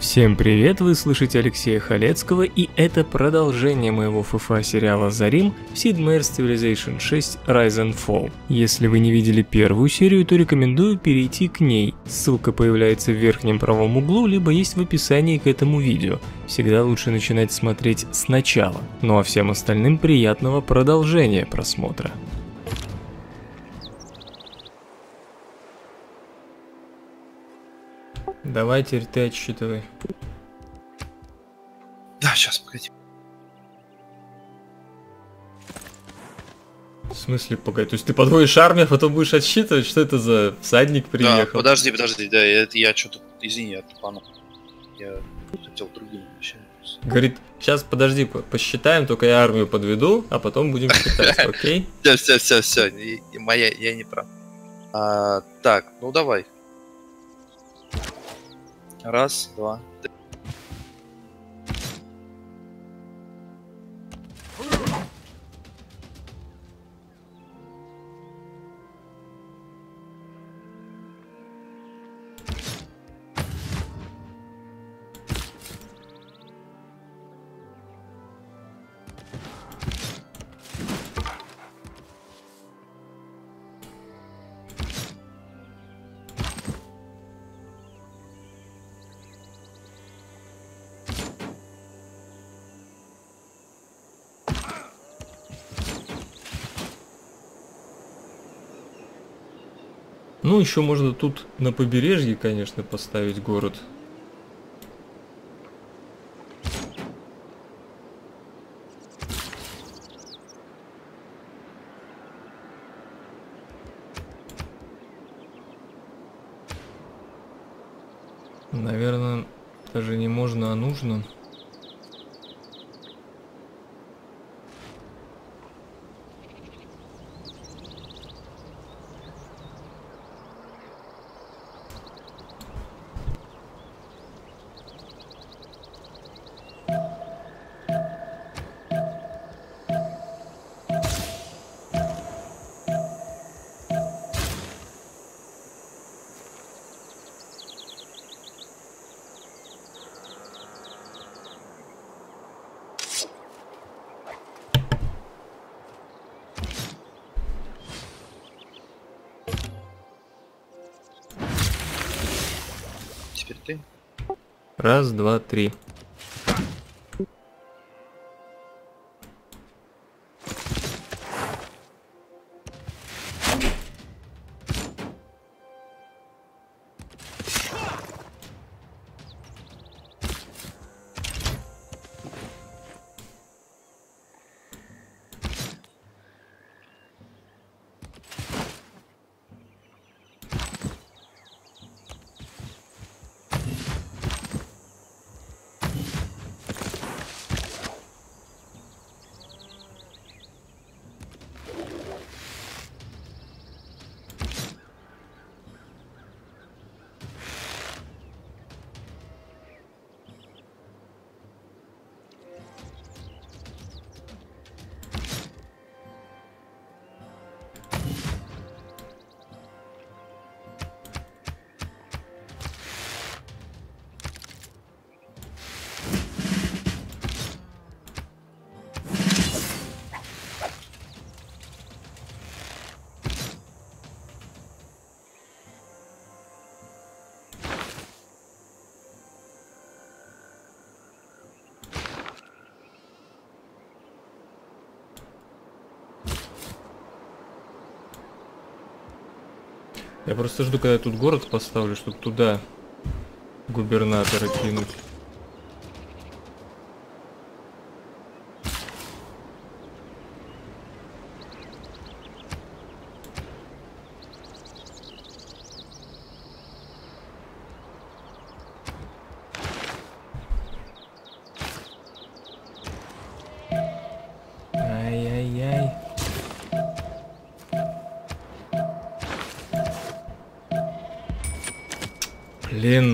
Всем привет, вы слышите Алексея Халецкого, и это продолжение моего ФФА сериала за Рим Sid Meier's Civilization 6 Rise and Fall. Если вы не видели первую серию, то рекомендую перейти к ней. Ссылка появляется в верхнем правом углу, либо есть в описании к этому видео. Всегда лучше начинать смотреть сначала. Ну а всем остальным приятного продолжения просмотра. Давай теперь ты отсчитывай. Да, сейчас, погоди. В смысле, погоди? То есть ты подводишь армию, а потом будешь отсчитывать, что это за всадник приехал? Да, подожди, да, это я что-то, извини, я тупанул. Я хотел другим вообще. Говорит, сейчас подожди, посчитаем, только я армию подведу, а потом будем считать, окей? Все, я не прав. Так, ну давай. Раз, два, три. Ну, еще можно тут на побережье, конечно, поставить город. Наверное, даже не можно, а нужно. Теперь ты. Раз, два, три. Я просто жду, когда я тут город поставлю, чтобы туда губернатора кинуть. Ай-яй-яй. Блин.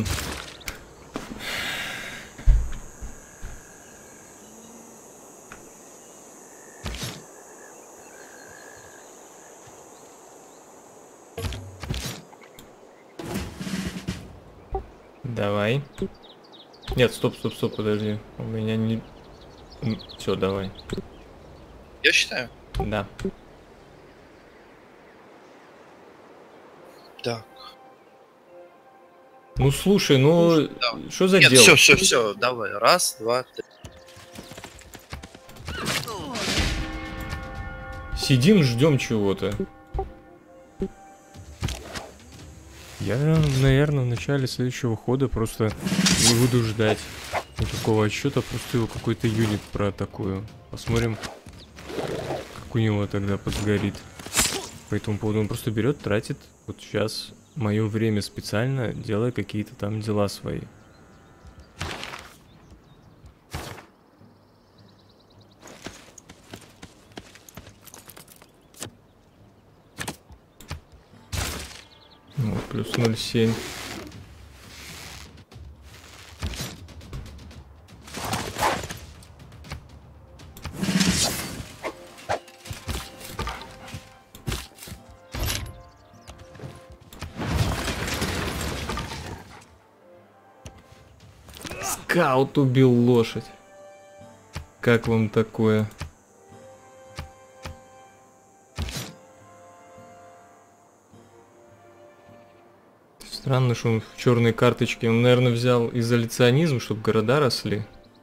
Давай. Нет, стоп, подожди. У меня не... Все, давай. Я считаю. Да. Так. Ну слушай, ну что за Нет, дело? все, давай. Раз, два, три. Сидим, ждем чего-то. Я, наверное, в начале следующего хода просто не буду ждать никакого отсчета, просто его какой-то юнит проатакую. Посмотрим, как у него тогда подгорит. По этому поводу он просто берет, тратит вот сейчас мое время специально, делая какие-то там дела свои. Вот, плюс 0,7. Скаут убил лошадь. Как вам такое? Странно, что он в черной карточке. Он, наверное, взял изоляционизм, чтобы города росли.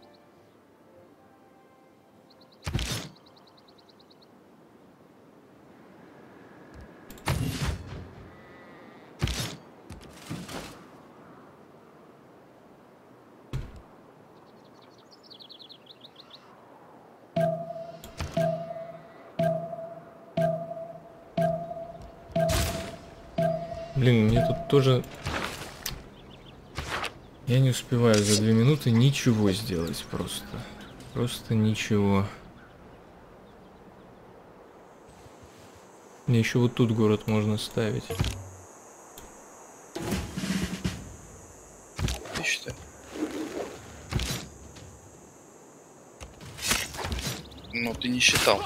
Блин, мне тут тоже... Я не успеваю за 2 минуты ничего сделать просто. Просто ничего. Мне еще вот тут город можно ставить. Ты считай. Ну, ты не считал.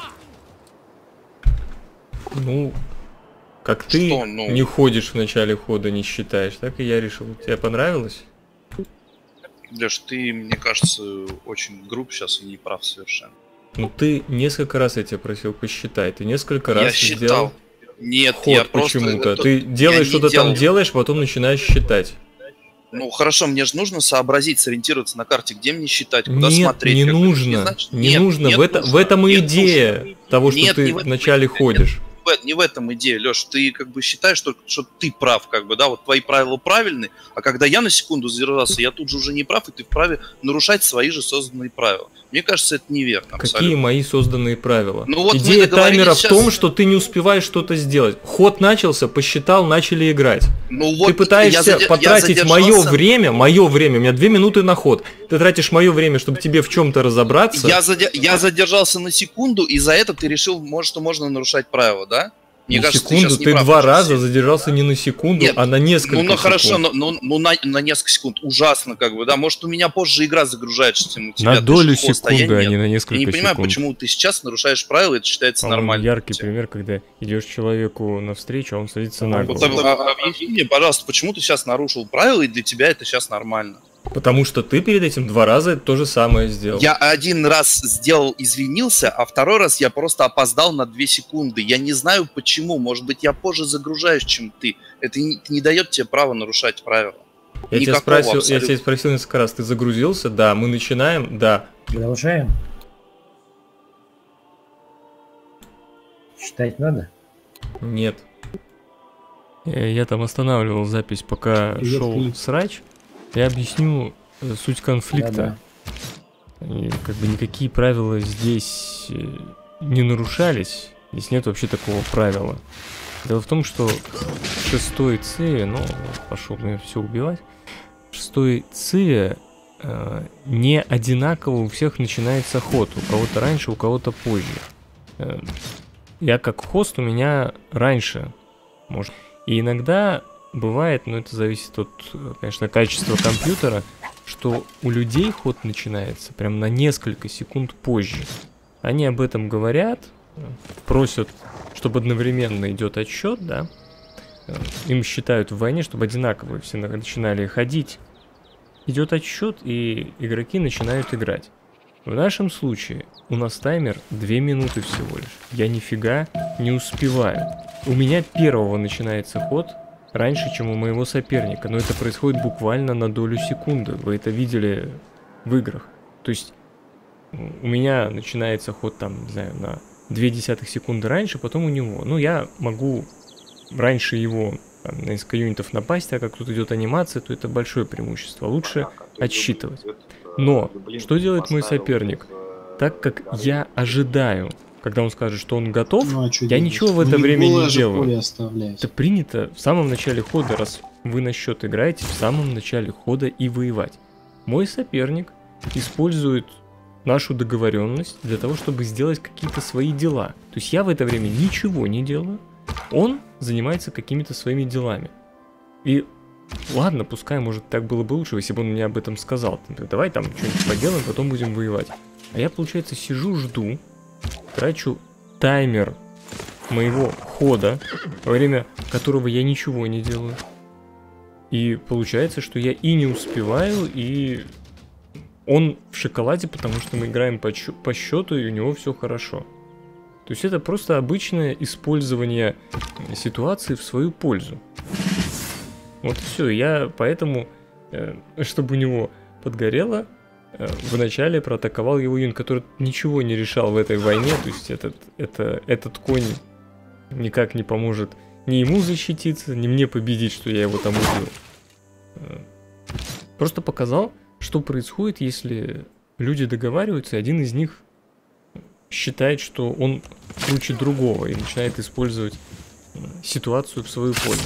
Ну... Как ты Что, ну? не ходишь в начале хода, не считаешь, так и я решил. Тебе понравилось? Леш, ты, мне кажется, очень груб сейчас и не прав совершенно. Ну ты несколько раз я тебя просил посчитай. Ты несколько раз Я считал. сделал Нет, ход я просто... почему-то. это- Ты делаешь я не что-то там делал. делаешь, потом начинаешь считать. Ну хорошо, мне же нужно сообразить, сориентироваться на карте, где мне считать, куда Нет, смотреть. не как бы, нужно. значит, Не нет, нужно. нет, В этом и нет, идея нужно. того, что Нет, ты не в этом вначале идея. ходишь. Не в этом идея, Леш. Ты как бы считаешь, что ты прав, как бы, да, вот твои правила правильные, а когда я на секунду задержался, я тут же уже не прав, и ты вправе нарушать свои же созданные правила. Мне кажется, это неверно. Какие Абсолютно. мои созданные правила? Ну вот мы Идея договорились таймера в сейчас- том, что ты не успеваешь что-то сделать. Ход начался, посчитал, начали играть. Ну Ты пытаешься потратить мое время, у меня 2 минуты на ход. Ты тратишь мое время, чтобы тебе в чем-то разобраться. Я задержался на секунду, и за это ты решил, что можно нарушать правила, да? Мне На кажется, секунду сейчас не ты прав 2 очень раза сильно. задержался не на секунду, Нет, а на несколько Ну, хорошо, секунд. на несколько секунд. Ужасно, как бы, да. Может, у меня позже игра загружается, чем у тебя. На Ты долю же хост, а я секунды, а нет. не на несколько Я не понимаю, секунд. почему ты сейчас нарушаешь правила, это считается По-моему, нормально. яркий пример, когда идешь человеку навстречу, а он садится на Вот голову. объясни мне, пожалуйста, почему ты сейчас нарушил правила, и для тебя это сейчас нормально? Потому что ты перед этим 2 раза то же самое сделал. Я один раз сделал, извинился, а второй раз я просто опоздал на 2 секунды. Я не знаю почему. Может быть, я позже загружаюсь, чем ты. Это не дает тебе права нарушать правила. Я тебя Никакого спросил абсолютно. несколько раз, ты загрузился? Да, мы начинаем? Да. Продолжаем. Считать надо? Нет. Я там останавливал запись, пока Привет, шел Филипп. срач. Я объясню суть конфликта. И как бы никакие правила здесь не нарушались. Здесь нет вообще такого правила. Дело в том, что 6-й ЦИ, ну, пошел мне все убивать. 6-й ЦИ не одинаково у всех начинается ход. У кого-то раньше, у кого-то позже. Я как хост, у меня раньше. Может. И иногда бывает, но это зависит от, конечно, качества компьютера, что у людей ход начинается прям на несколько секунд позже. Они об этом говорят, просят, чтобы одновременно идет отсчет, да. Им считают в войне, чтобы одинаково все начинали ходить. идет отсчет, и игроки начинают играть. В нашем случае у нас таймер 2 минуты всего лишь. Я нифига не успеваю. У меня первого начинается ход раньше, чем у моего соперника, но это происходит буквально на долю секунды. Вы это видели в играх. То есть у меня начинается ход там, не знаю, на 0,2 секунды раньше, потом у него. Ну, я могу раньше его там, на несколько юнитов напасть, а как тут идет анимация, то это большое преимущество. Лучше отсчитывать. Но что делает мой соперник? Так как я ожидаю, когда он скажет, что он готов, я ничего в это время не делаю. Это принято в самом начале хода, раз вы на счет играете, в самом начале хода и воевать. Мой соперник использует нашу договоренность для того, чтобы сделать какие-то свои дела. То есть я в это время ничего не делаю, он занимается какими-то своими делами. И ладно, пускай, может, так было бы лучше, если бы он мне об этом сказал. Давай там что-нибудь поделаем, потом будем воевать. А я, получается, сижу, жду, трачу таймер моего хода, во время которого я ничего не делаю. И получается, что я и не успеваю, и он в шоколаде, потому что мы играем по счету, и у него все хорошо. То есть это просто обычное использование ситуации в свою пользу. Вот и все. Я поэтому, чтобы у него подгорело, вначале проатаковал его юнит, который ничего не решал в этой войне. То есть этот конь никак не поможет ни ему защититься, ни мне победить, что я его там убил. Просто показал, что происходит, если люди договариваются, и один из них считает, что он круче другого и начинает использовать ситуацию в свою пользу.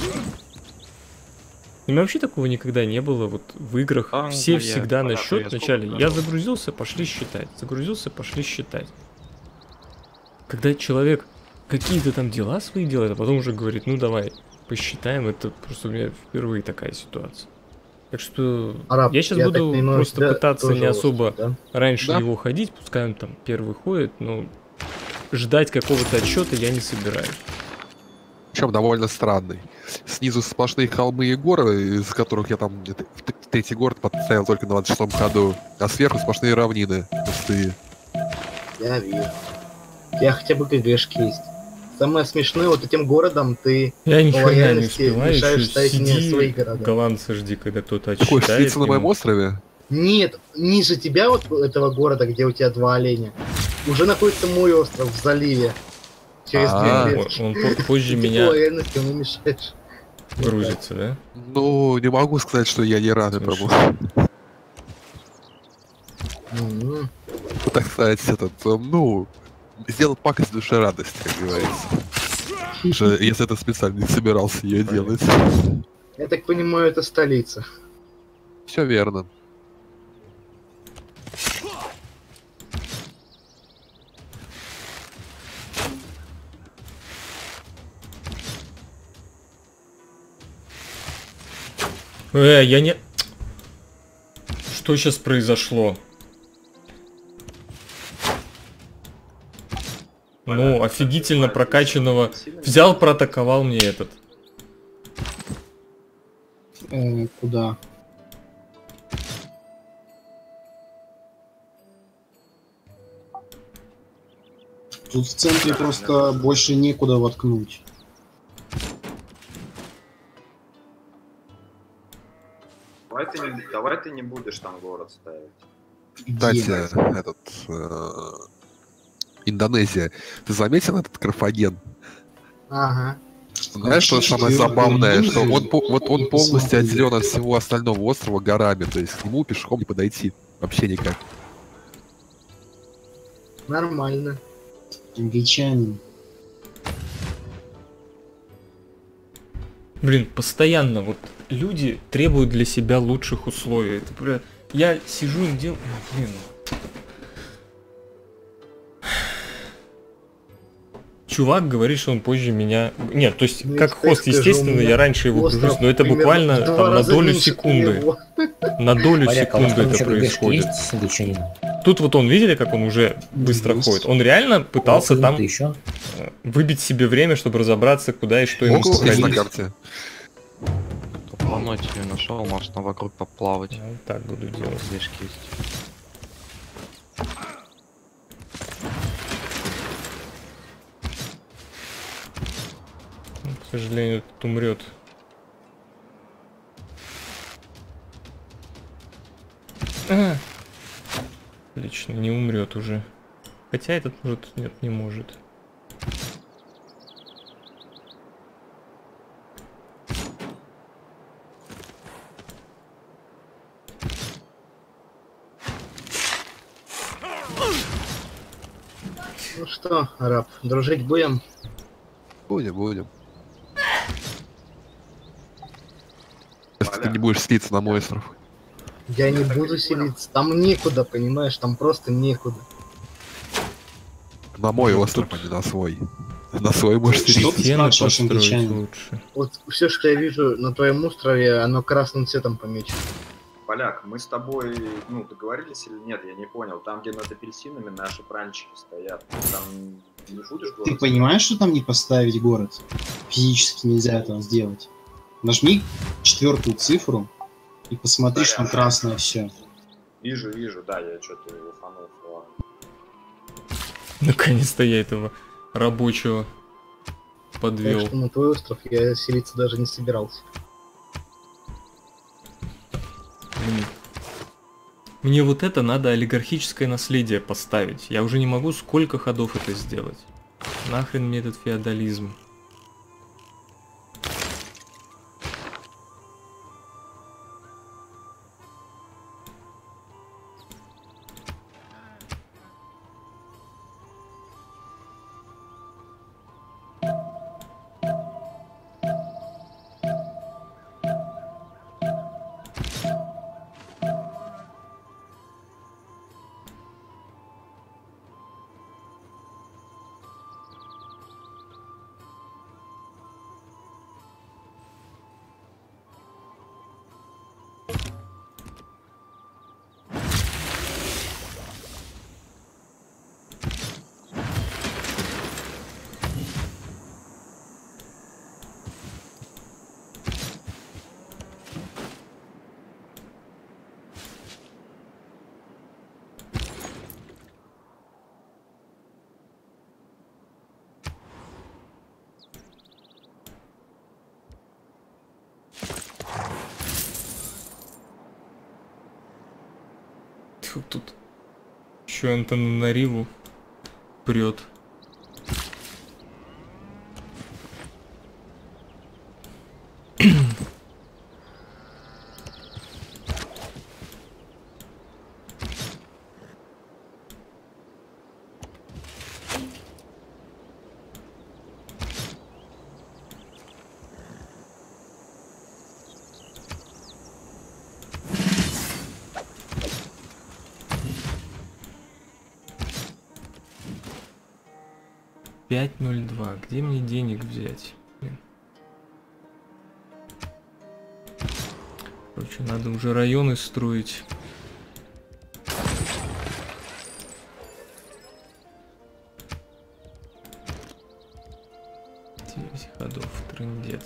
У меня вообще такого никогда не было, вот в играх все всегда на счет вначале. Я загрузился, пошли считать, загрузился, пошли считать. Когда человек какие-то там дела свои делает, а потом уже говорит, ну давай, посчитаем, это просто у меня впервые такая ситуация. Так что я сейчас буду просто пытаться не особо раньше его ходить, пускай он там первый ходит, но ждать какого-то отсчета я не собираюсь. Причем довольно странный. Снизу сплошные холмы и горы, из которых я там третий город подставил только на 26-м ходу, а сверху сплошные равнины пустые. Я вижу. Я хотя бы ГГшки есть. Самое смешное, вот этим городом ты я ни хрена не успеваю, мешаешь ставить мне свои сиди, города. голландца жди, когда кто-то Такой отсчитает. птица на моем острове? Нет, ниже тебя вот этого города, где у тебя 2 оленя, уже находится мой остров в заливе. Через 2 лет. Он позже меня лояльности ему мешаешь. грузится, да? Ну, не могу сказать, что я не рад этому. Так сказать, ну, сделал пакость в душе радости, как говорится. Если это специально не собирался ее делать. Я так понимаю, это столица. Все верно. Я не... Что сейчас произошло? Ну, офигительно прокачанного. Взял, проатаковал мне этот. Куда? Тут в центре просто больше некуда воткнуть. Давай ты не будешь там город ставить. Кстати, этот... Индонезия. Ты заметил этот Карфаген? Ага. Знаешь, что самое забавное, что он полностью отделен от всего остального острова горами, то есть к нему пешком не подойти вообще никак. Нормально. Англичанин. Блин, постоянно вот люди требуют для себя лучших условий. Это, бля, я сижу и делаю... Блин. Чувак говорит, что он позже меня... Нет, то есть, Ну, как хост, естественно, я раньше его гружусь, но это буквально там, на долю секунды. На долю секунды это происходит. Тут вот он, видели, как он уже быстро ходит? Он реально пытался там выбить себе время, чтобы разобраться, куда и что ему Есть на сходить. карте. Планете ее нашел, можно вокруг поплавать. Я вот так буду делать. Здешки есть. Ну, к сожалению, этот умрет. Отлично, не умрет уже. Хотя этот может, нет, не может. Ну что, араб, дружить будем? Будем. Если ты не будешь слиться на мой остров. Я не буду селиться. Там некуда, понимаешь? Там просто некуда. На мой остров, а не на свой. На свой можешь Что слиться. ты Стены спрашиваешь, построить англичанин? лучше. Вот все, что я вижу на твоем острове, оно красным цветом помечено. Поляк, мы с тобой, ну, договорились или нет, я не понял. Там, где над апельсинами наши пранчики стоят, там не будешь Ты город? понимаешь, что там не поставить город? Физически нельзя этого сделать. Нажми 4-ю цифру и посмотри, что там красное все. Вижу, да, я что-то уфанул. Ладно. Наконец-то я этого рабочего Так подвел. что на твой остров я селиться даже не собирался. Мне вот это надо олигархическое наследие поставить. Я уже не могу сколько ходов это сделать. Нахрен мне этот феодализм. Тут еще Антанариву прет. Пять 0,2. Где мне денег взять? Блин. Короче, надо уже районы строить. Девять ходов, трындец.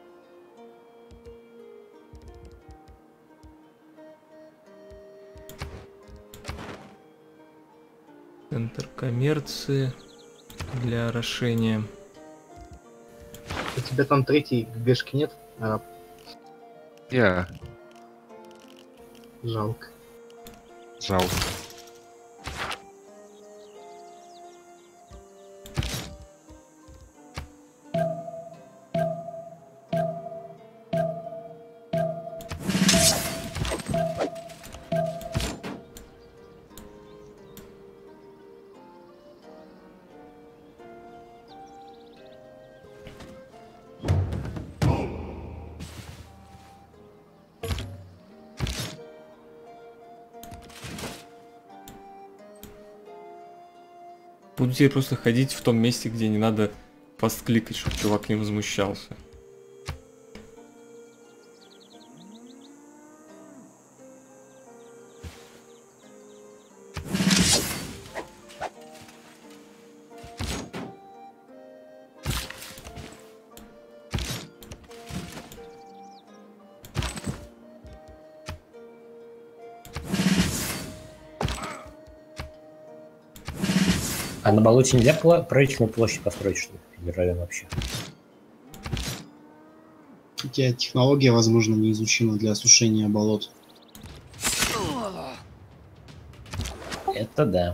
Центр коммерции для орошения. У тебя там третьей ГГшки нет, араб? Не, Жалко. жалко. Буду теперь просто ходить в том месте, где не надо фаст-кликать, чтобы чувак не возмущался. А на болоте нельзя правительную площадь построить, что ли? Федеральную вообще. У тебя технология, возможно, неизучима для осушения болот. Это да.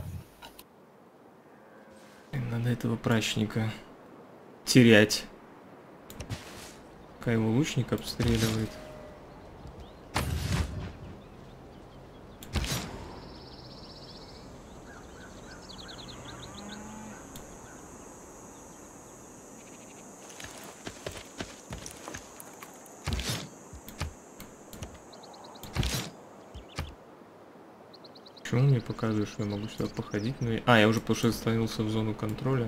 Надо этого прачника терять. Пока его лучник обстреливает. Почему он мне показывает, что я могу сюда походить? Ну, я уже потому что становился в зону контроля.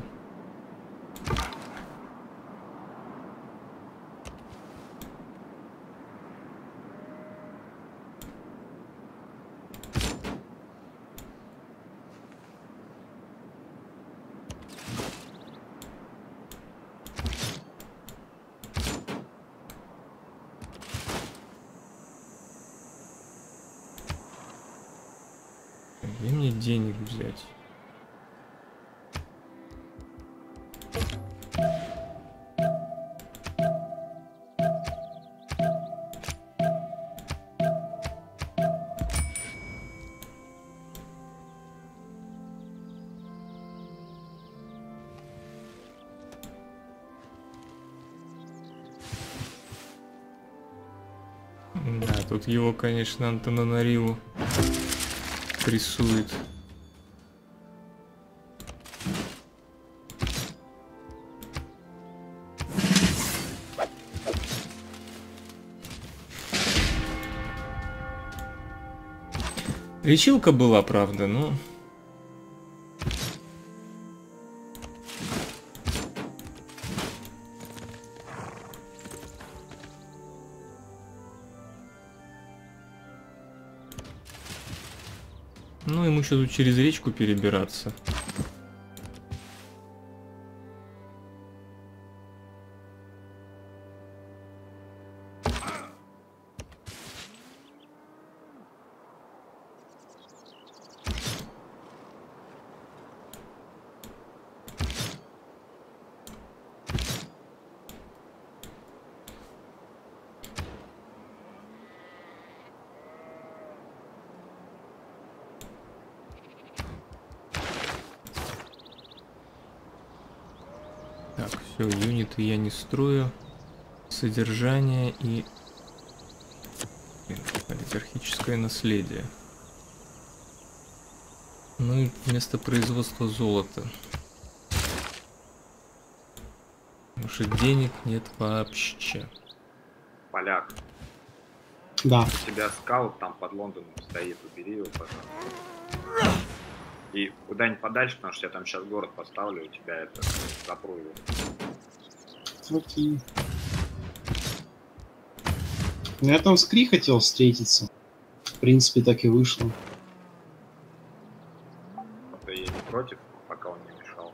Где мне денег взять? Да, тут его, конечно, Антананариву прессует. Лечилка была, правда, но... Ну, ему еще тут через речку перебираться. Так, все, юниты я не строю. Содержание и олигархическое наследие. Ну и место производства золота. Потому что денег нет вообще. Поляк, Да. у тебя скаут там под Лондоном стоит, убери его, пожалуйста. И куда-нибудь подальше, потому что я там сейчас город поставлю, у тебя это запру его. Окей. Ну, я там с Кри хотел встретиться. В принципе, так и вышло. Да я не против, пока он не мешал.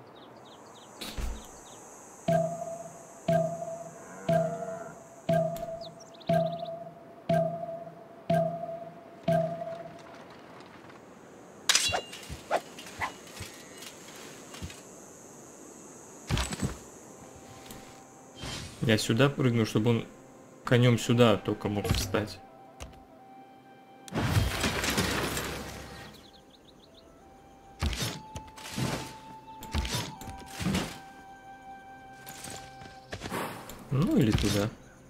Я сюда прыгну, чтобы он конем сюда только мог встать. Ну или туда.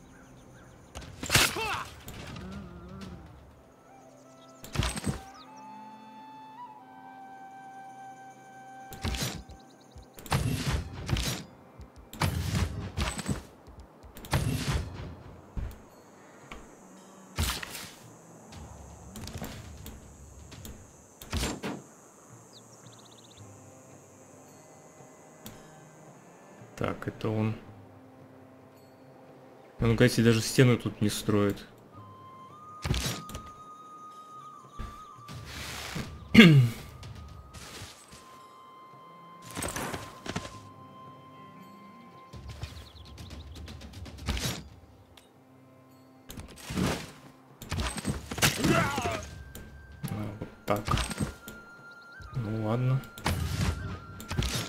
Так, это он. Он, кстати, даже стену тут не строит. Вот так. Ну ладно.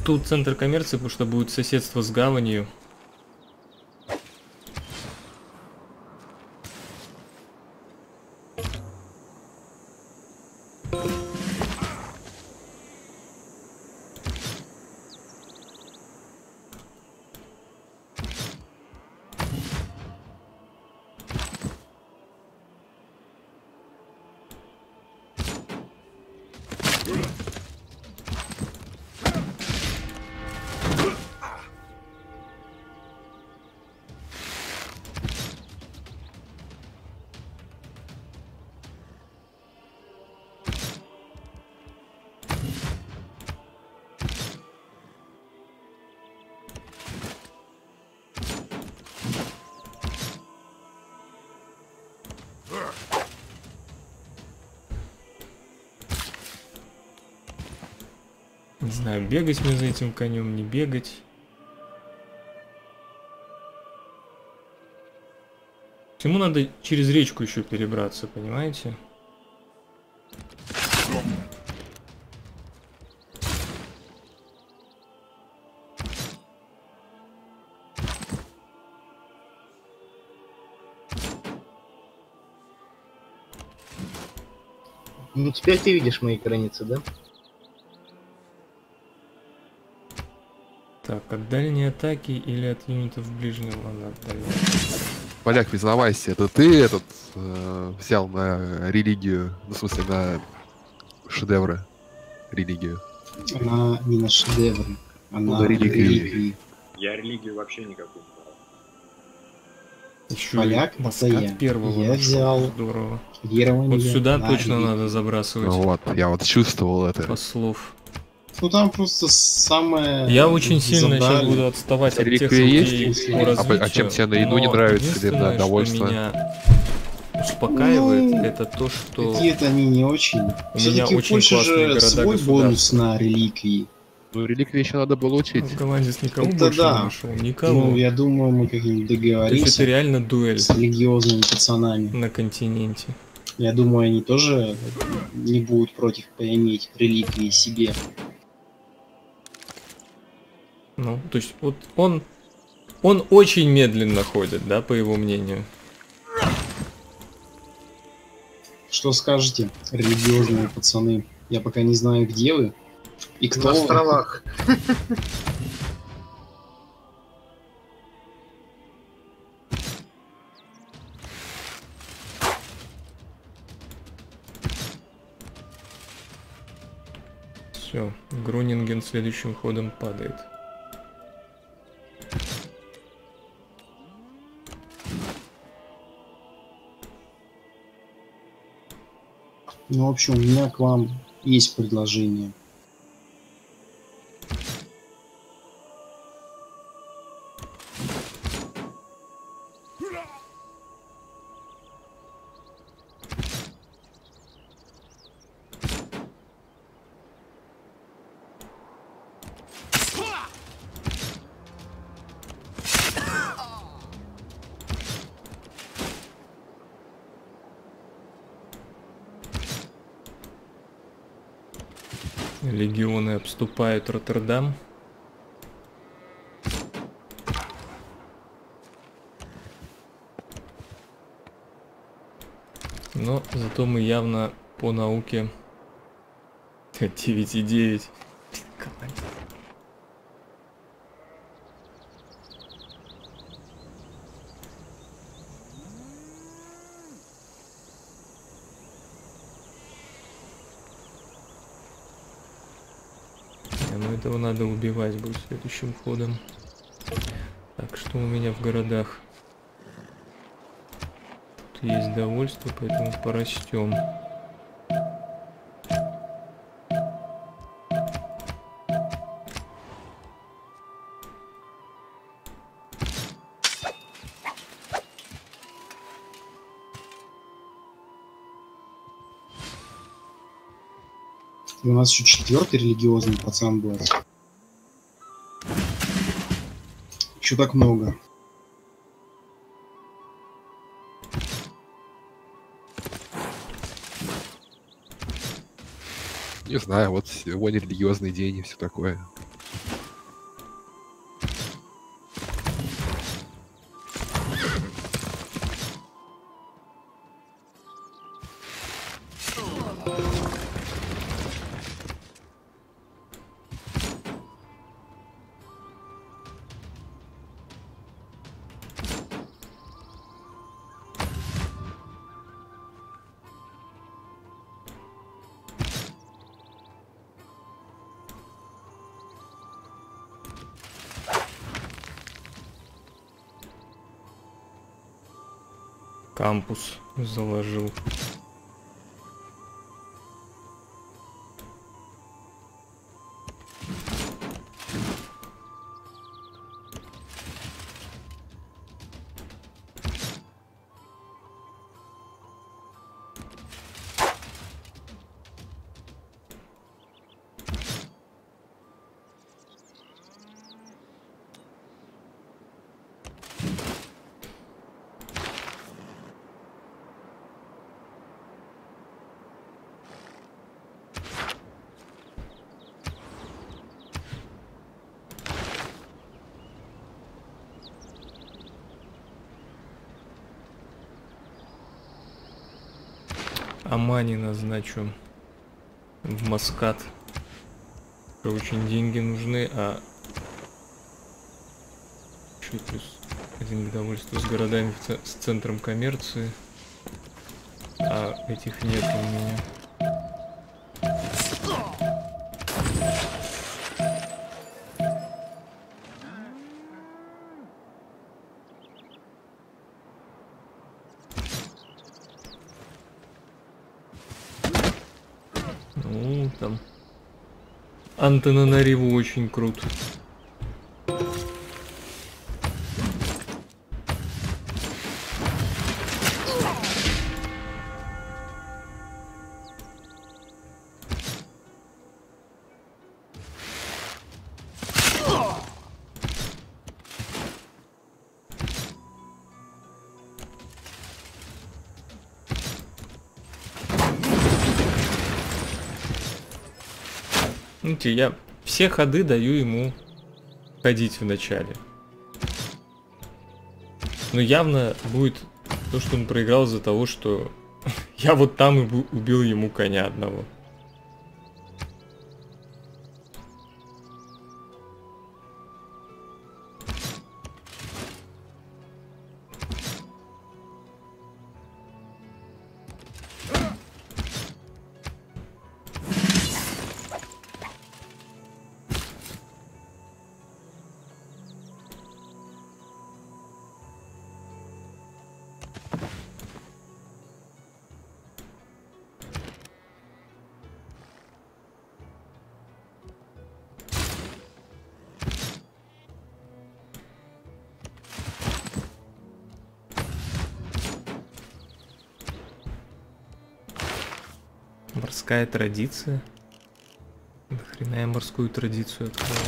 Тут центр коммерции, потому что будет соседство с гаванью. Не знаю, бегать мне за этим конем, не бегать. Ему надо через речку еще перебраться, понимаете? Ну теперь ты видишь мои границы, да? Так, от дальней атаки или от юнитов ближнего нападения? Поляк, признавайся, это ты этот взял на религию, ну, в смысле, на шедевры религию? Она не на шедевры, она на реликвии. реликвии. Я религию вообще никакую не брал. Еще Поляк, маскат это я. первого Я нашел. взял Здорово. Кодирование Вот сюда на точно реликвии. надо забрасывать Ну вот, я вот чувствовал это. послов. Ну там просто самое... Я очень сильно сейчас задали. буду отставать от тех Реликвия людей есть? по А развитию, чем тебе на еду не но нравится или на единственное, довольство? что меня успокаивает, Ну, это то, что Какие-то они не очень. у Всё-таки меня у очень Польши классные же города свой государства. бонус на реликвии. Ну, реликвии еще надо было учить. голландец никого Это больше да. не нашел. Никого. Ну, я думаю, мы как-нибудь То есть договоримся это реально дуэль с религиозными пацанами. на континенте. Я думаю, они тоже не будут против поиметь реликвии себе. Ну, то есть вот он очень медленно ходит, да, по его мнению. Что скажете, религиозные пацаны? Я пока не знаю, где вы и кто На вы. островах. Все, Грунинген следующим ходом падает. Ну, в общем, у меня к вам есть предложение. Легионы обступают Роттердам. Но зато мы явно по науке 9,9. Ну этого надо убивать будет следующим ходом. Так, что у меня в городах? Тут есть довольство, поэтому порастем. И у нас еще 4-й религиозный пацан был. Еще так много. Не знаю, вот сегодня религиозный день и все такое. кампус заложил. Амани назначу в Маскат. Очень деньги нужны, а еще плюс один к довольству с городами, с центром коммерции. А этих нет у меня. Ну, там Антананариву очень круто. Видите, я все ходы даю ему ходить в начале. Но явно будет то, что он проиграл из-за того, что я вот там и убил ему коня одного. Морская традиция. Нахрена я морскую традицию открыл?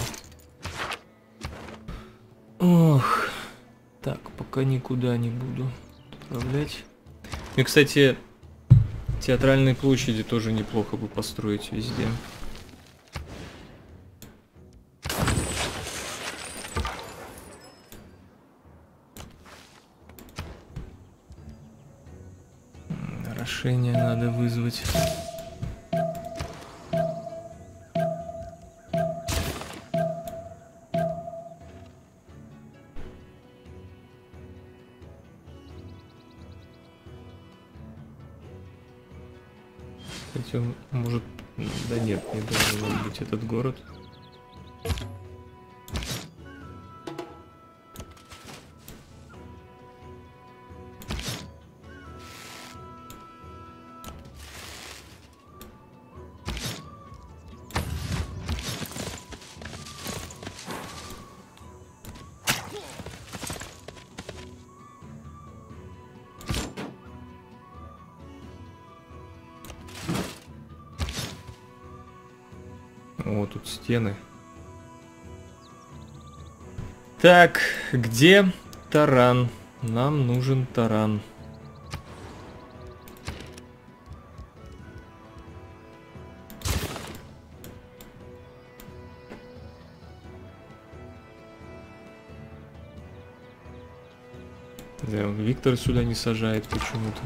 Ох. Так, пока никуда не буду отправлять. И, кстати, театральные площади тоже неплохо бы построить везде. Орошение надо вызвать. Кстати, он может... Да нет, не должен быть этот город. О, тут стены. Так, где таран? Нам нужен таран. Да, Виктор сюда не сажает почему-то.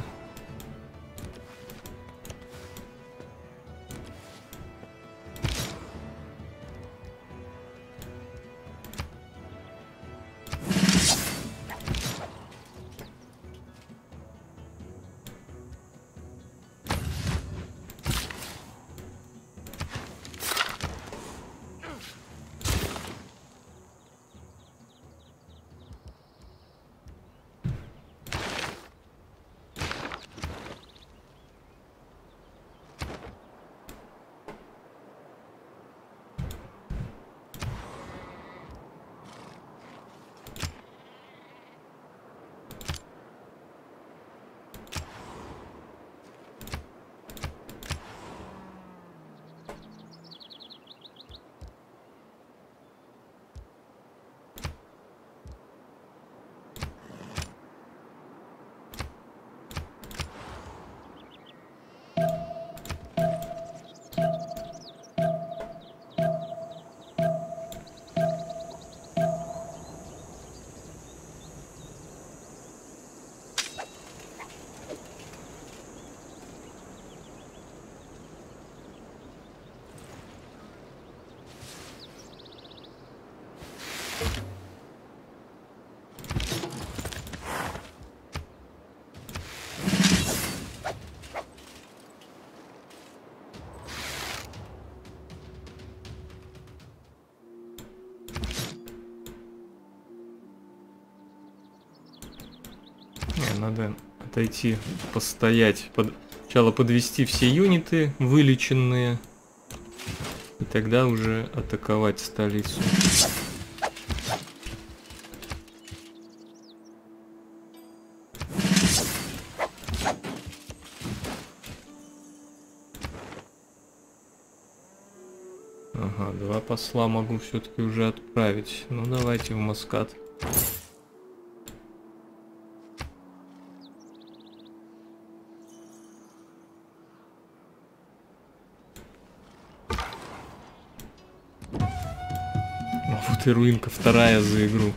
надо отойти, постоять. Сначала подвести все юниты вылеченные. И тогда уже атаковать столицу. Ага, 2 посла могу все-таки уже отправить. Ну давайте в Маскат. А вот и руинка вторая за игру.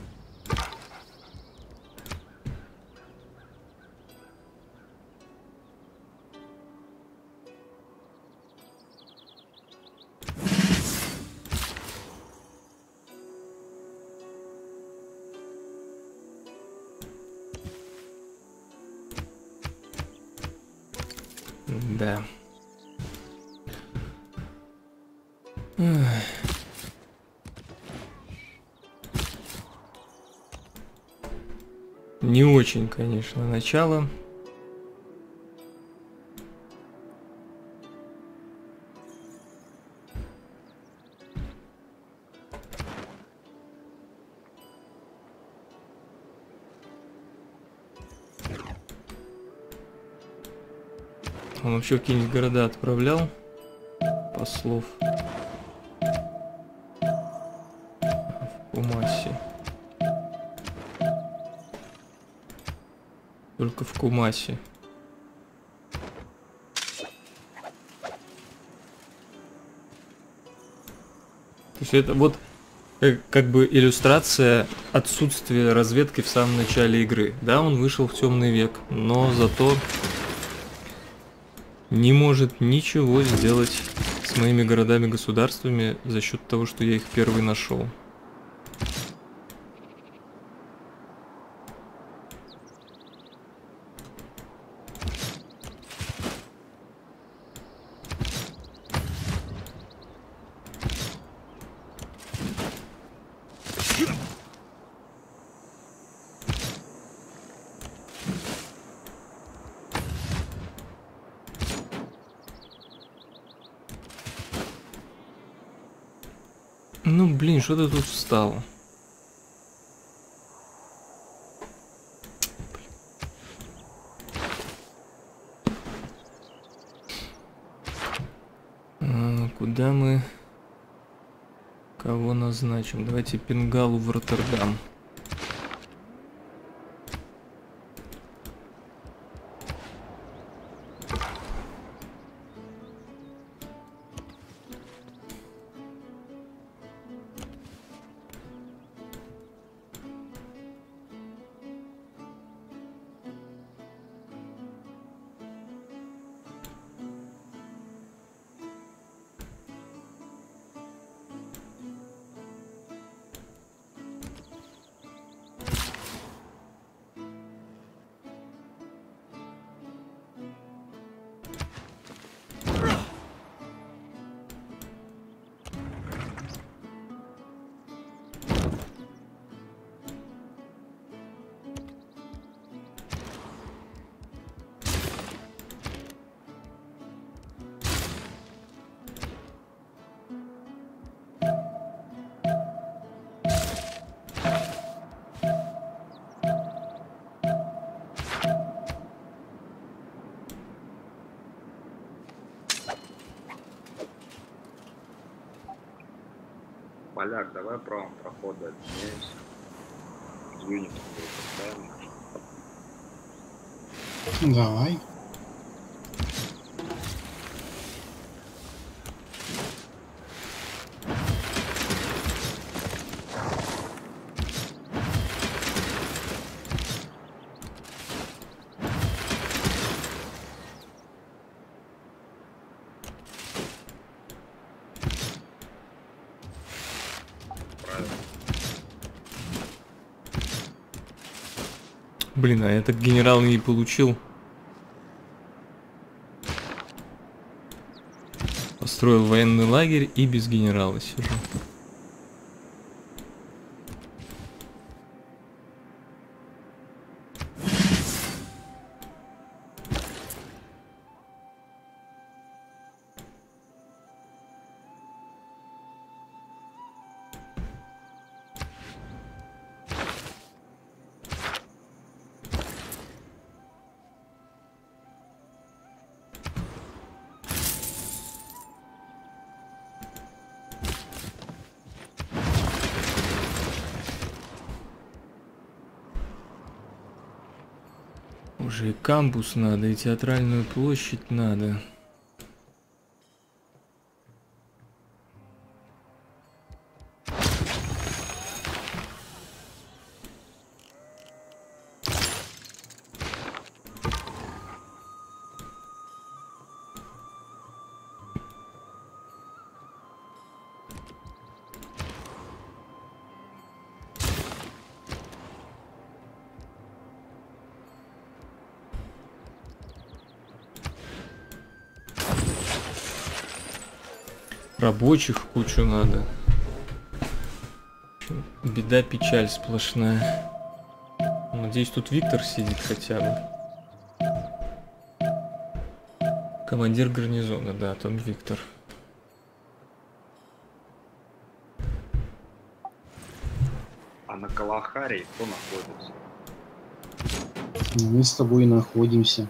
Да. Не очень, конечно, начало. Он вообще в какие-нибудь города отправлял послов? В Кумаси. Только в Кумаси. То есть это вот как бы иллюстрация отсутствия разведки в самом начале игры. Да, он вышел в темный век, но зато не может ничего сделать с моими городами-государствами за счет того, что я их первый нашел. Ну блин, что ты тут встал? Куда мы кого назначим? Давайте Пенгалу в Роттердам. Поляк, давай правым прохода отменяемся. Юнитом поставим. Давай. Блин, а я так генерал не получил. Построил военный лагерь и без генерала сижу. Уже и кампус надо, и театральную площадь надо. Рабочих кучу надо. Беда, печаль сплошная. Надеюсь, тут Виктор сидит хотя бы. Командир гарнизона, да, там Виктор. А на Калахаре кто находится? Мы с тобой находимся.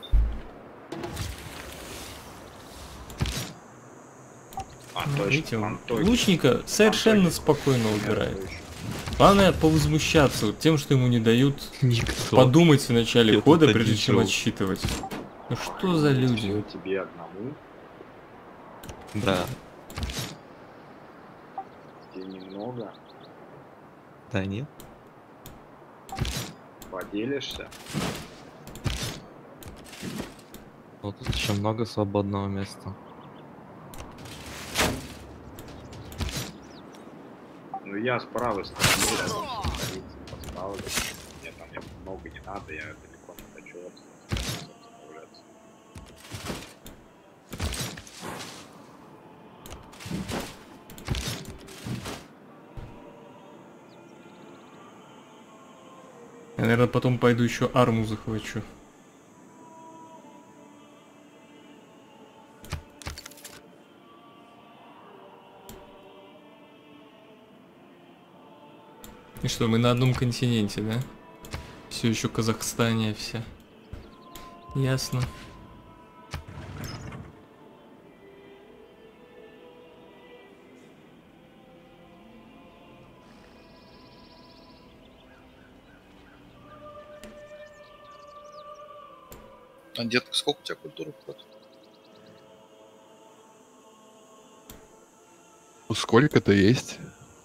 Видите, Антон. лучника совершенно спокойно убирает. Главное повозмущаться вот тем, что ему не дают Никто. подумать в начале Я хода, тут прежде один чем жил. отсчитывать. Ну что за люди? Всё тебе одному? Да, Тебе немного? да нет. Поделишься? Вот тут еще много свободного места. Ну я с правой стороны рядом с столицей поставлю. Мне там много не надо, я далеко не хочу отставляться. Я, наверное, потом пойду еще арму захвачу. И что, мы на одном континенте, да? Все еще Казахстане все. Ясно. А, детка, сколько у тебя культуры хватит? Ну, сколько-то есть.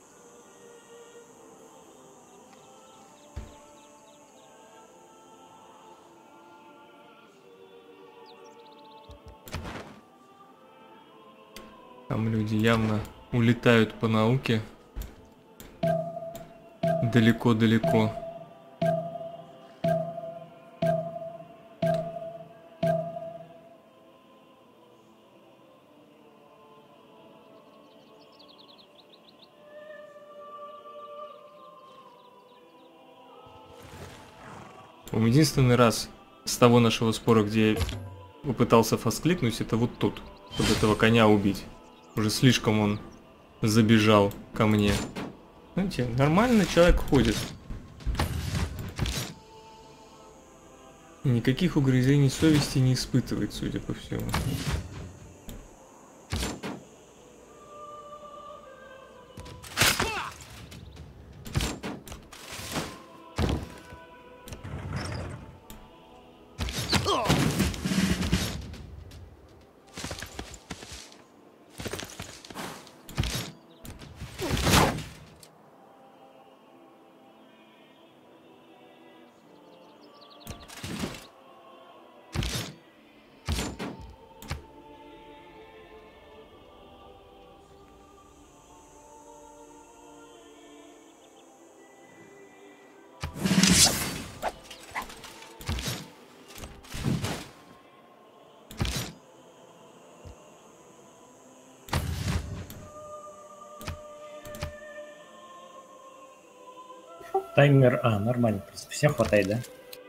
Там люди явно улетают по науке. Далеко-далеко. Единственный раз с того нашего спора, где я попытался фасткликнуть, это вот тут, чтобы этого коня убить. Уже слишком он забежал ко мне. Знаете, нормально человек ходит. И никаких угрызений совести не испытывает, судя по всему. Таймер, нормально, в принципе, всем хватает, да?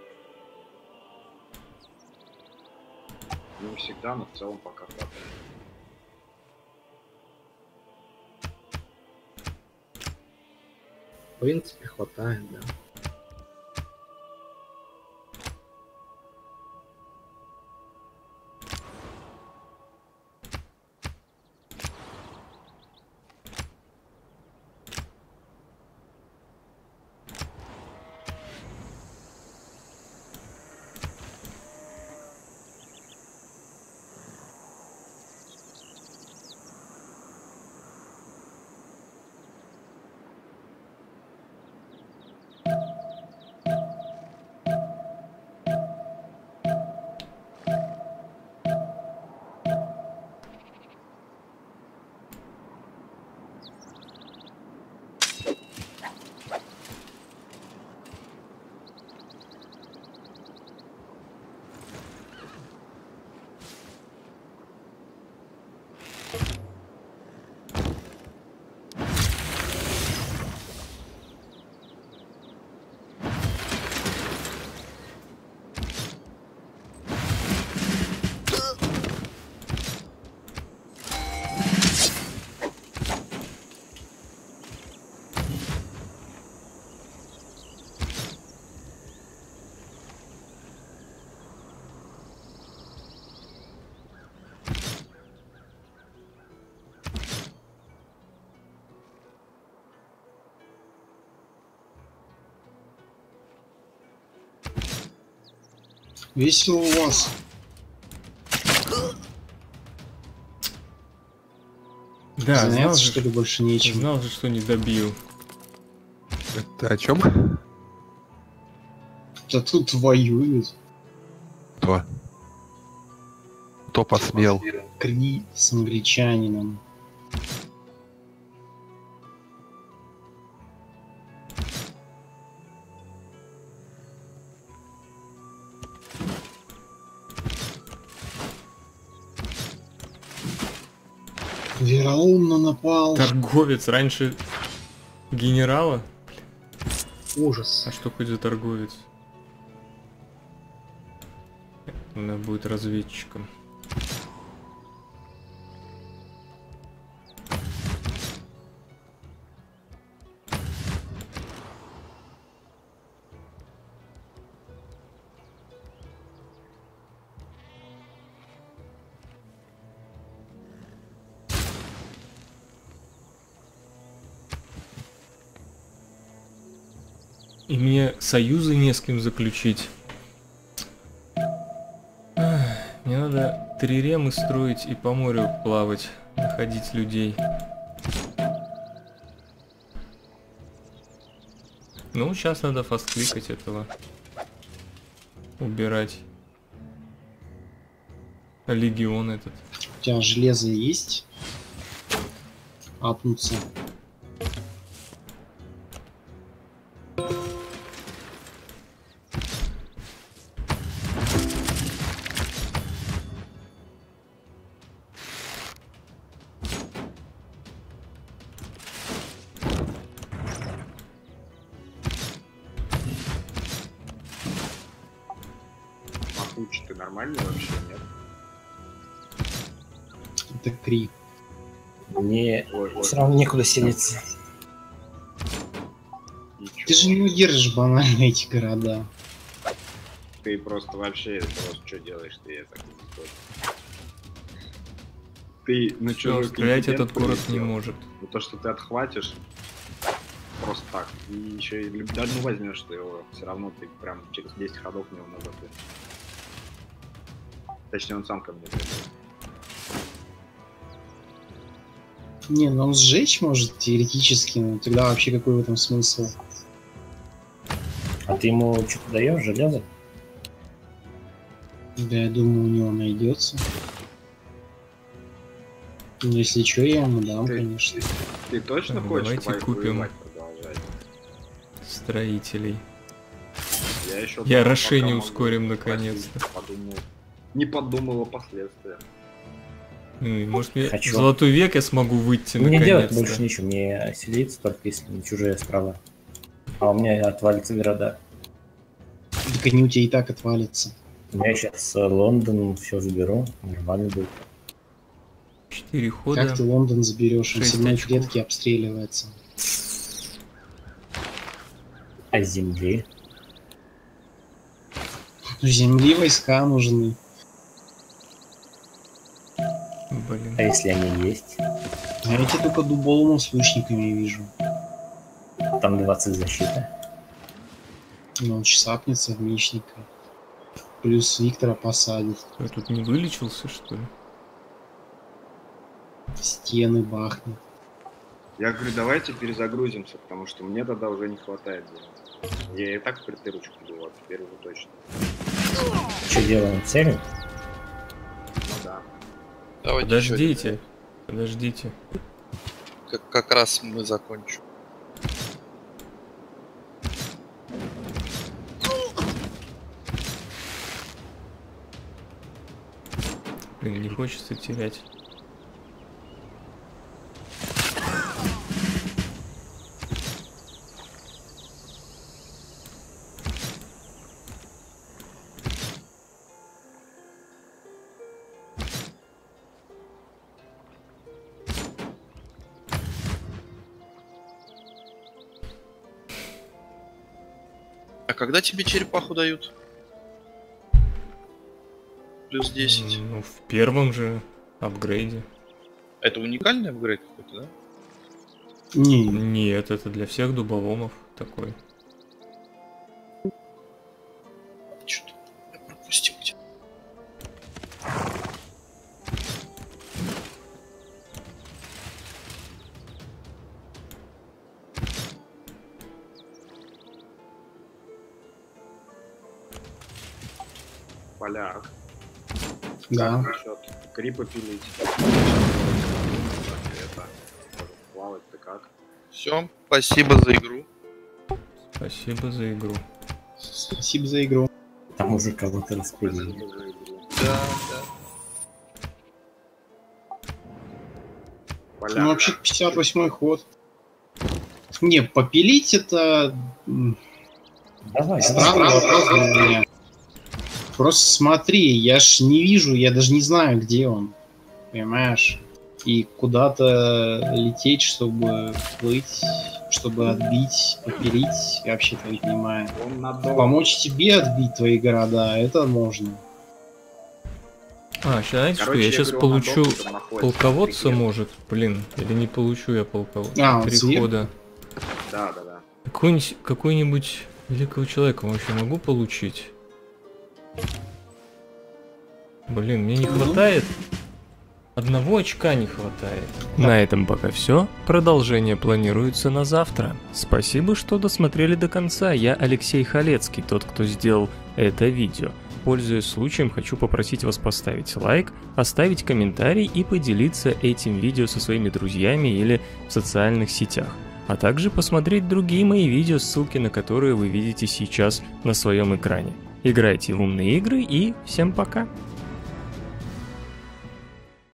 Не всегда, но в целом пока хватает. В принципе, хватает, да. Весело у вас. Да, знал Заняться, же, что ли, больше нечем. знал же, что не добью. Это о чем? Да тут воюют. Кто? Кто посмел? Кри с англичанином. Вероломно напал. Торговец раньше генерала? Ужас. А что хоть за торговец? Она будет разведчиком. И мне союзы не с кем заключить. Ах, мне надо триремы строить и по морю плавать, находить людей. Ну, сейчас надо фасткликать этого. Убирать. Легион этот. У тебя железо есть? Апнуться. Махуч, ты нормальный вообще, нет? Это Кри. Мне Ой, ой. все равно некуда селиться. И чё? Ты же не удержишь банально эти города. Ты просто вообще что делаешь, ты я так не понял. Ты на Всё, чужой стрелять континент этот город не полетел. может. Ну то, что ты отхватишь просто так. И еще и даже не возьмешь ты его, все равно ты прям через 10 ходов него назад. Точнее, он сам ко мне придет. Не, ну он сжечь может теоретически, но тогда вообще какой в этом смысл? А ты ему что-то даешь, железо? Да, я думаю, у него найдется. Ну, если что, я ему дам, Ты- конечно. Ты точно Так, хочешь давайте воевать, купим. воевать продолжать? Строителей. Я еще Я пока Рошение могу ускорим спросить, наконец-то. Подумал. Не подумал о последствиях. Ну, и может мне Хочу. в золотой век я смогу выйти Мне делать наконец-то. больше нечего, мне селиться только если не чужие острова. А у меня отвалится города. Так они у тебя и так отвалятся. Я сейчас Лондон все заберу, нормально будет. 4 хода. Как ты Лондон заберешь? Он с 6 одной очков. клетки обстреливается. А с земли? Ну, земли войска нужны. Блин. А если они есть? А я тебя только дуболомом с лучниками вижу. Там 20 защиты. Но он чесапнется в мечника. Плюс Виктора посадит. Я тут не вылечился, что ли? Стены бахнет. Я говорю, давайте перезагрузимся, потому что мне тогда уже не хватает денег. Я и так в притырочку был, а теперь уже точно. Что делаем? Цель? Ну да. Давайте Подождите. Подождите. ещё. Как раз мы закончим. Блин, не хочется терять. А когда тебе черепаху дают? Плюс 10. Ну, в первом же апгрейде. Это уникальный апгрейд какой-то, да? Не, Нет, это для всех дуболомов такой. Что-то я пропустил. Поляк. Да. Насчет крипа пилить. Это, может, плавать ты как? Все, спасибо за игру. Спасибо за игру. Спасибо за игру. Там уже кого-то распылили. Спасибо за игру. Да, да. Поляк. Ну, вообще 58-й ход. Не, попилить это Давай, странный вопрос для меня. Просто смотри, я ж не вижу, я даже не знаю, где он. Понимаешь? И куда-то лететь, чтобы плыть, чтобы отбить, попилить, я вообще-то не понимаю. Он надолго. Помочь тебе отбить твои города, это можно. А, знаете что, Короче, я сейчас говорю, он получу надолго там находится, полководца, прикинь. может, блин, или не получу я полководца. А, он 3 сверху? хода. Да. Какой-нибудь великого человека вообще могу получить? Блин, мне не хватает. Одного очка не хватает. На этом пока все. Продолжение планируется на завтра. Спасибо, что досмотрели до конца. Я Алексей Халецкий, тот, кто сделал это видео. Пользуясь случаем, хочу попросить вас поставить лайк, оставить комментарий и поделиться этим видео со своими друзьями или в социальных сетях. А также посмотреть другие мои видео, ссылки на которые вы видите сейчас на своем экране. Играйте в умные игры и всем пока!